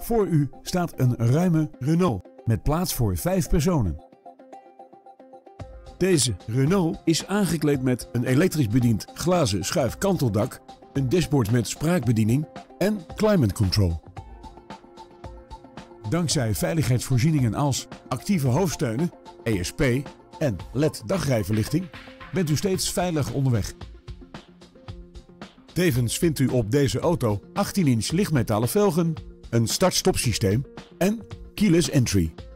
Voor u staat een ruime Renault met plaats voor 5 personen. Deze Renault is aangekleed met een elektrisch bediend glazen schuifkanteldak, een dashboard met spraakbediening en climate control. Dankzij veiligheidsvoorzieningen als actieve hoofdsteunen, ESP en LED dagrijverlichting bent u steeds veilig onderweg. Tevens vindt u op deze auto 18-inch lichtmetalen velgen, een start-stop systeem en keyless entry.